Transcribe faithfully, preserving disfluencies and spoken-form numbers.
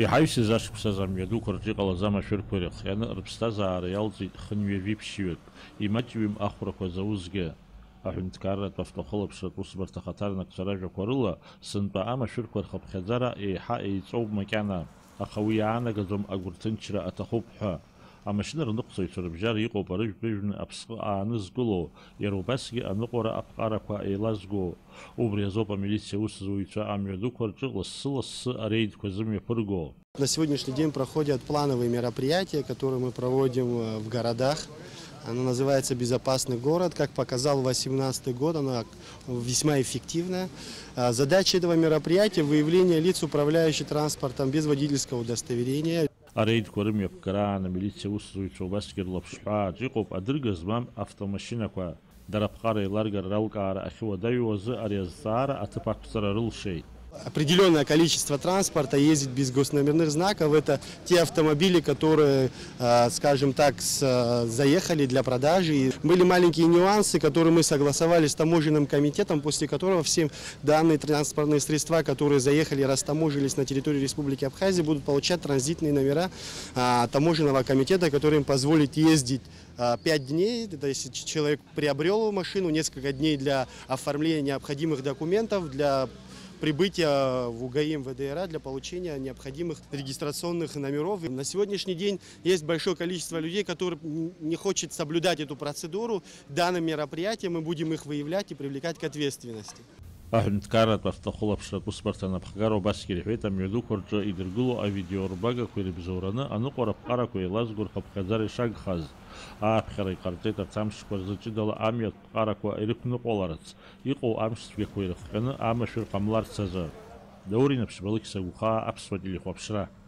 Иҳаҩсыз ашықәсаз амҩадуқәа рҿы иҟалаз амашәырқәа ирыхҟьаны рыԥсҭазаара иалҵит хынҩажәи-ԥшьҩык, имаҷҩым ахәрақәа заузгьы. Аҳәынҭқарратә автохылаԥшратә усбарҭа ахаҭарнакцәа ражәақәа рыла, сынтәа амашәырқәа рхыԥхьаӡара еиҳа еиҵоуп макьана, аха уи иаанагаӡом агәырҭынчра аҭахуп ҳәа. Амашьына рныҟәцаҩцәа рыбжьара иҟоуп арыжәтәыжәны аԥсҟы аанызкыло, иара убасгьы аныҟәара аԥҟарақәа еилазго. Убри азоуп амилициа усзуҩцәа амҩадуқәа рҿы лассы-лассы арейдқәа зымҩаԥырго. На сегодняшний день проходят плановые мероприятия, которые мы проводим в городах. Оно называется «Безопасный город». Как показал две тысячи восемнадцатый год, оно весьма эффективно. Задача этого мероприятия – выявление лиц, управляющих транспортом без водительского удостоверения. Арейдқәа рымҩаԥгараан амилициа усзуҩцәа убасгьы рлаԥшҳәааҿ иҟоуп адырга змам автомашьынақәа. Дара аԥҟара еиларгара ралкаара ахьуадаҩуа азы ари азҵаара аҭыԥ ақәҵара рылшеит. Определенное количество транспорта ездит без госномерных знаков. Это те автомобили, которые, скажем так, заехали для продажи. И были маленькие нюансы, которые мы согласовали с таможенным комитетом, после которого все данные транспортные средства, которые заехали и растаможились на территории Республики Абхазия, будут получать транзитные номера таможенного комитета, который им позволит ездить пять дней. Это если человек приобрел машину, несколько дней для оформления необходимых документов, для прибытия в УГАИ ВДРА для получения необходимых регистрационных номеров. На сегодняшний день есть большое количество людей, которые не хотят соблюдать эту процедуру. Данным мероприятием мы будем их выявлять и привлекать к ответственности. Аҳәынҭқарратә автохылаԥшратә усбарҭа анапхгара убасгьы ирҳәеит, амҩадуқәа рҿы идыргыло авидеорбагақәа ирыбзоураны аныҟәара аԥҟарақәа еилазго рхыԥхьаӡара ишагхаз. Ааԥхьара иҟарҵеит арҭ амшқәа рзы ҷыдала амҩатә ԥҟарақәа ирықәныҟәаларц, иҟоу амшцәгьақәа ирыхҟьаны амашәыр ҟамларц азы. Даур Инаԥшбалықь Сагәхаа, Аԥсуа телехәаԥшра.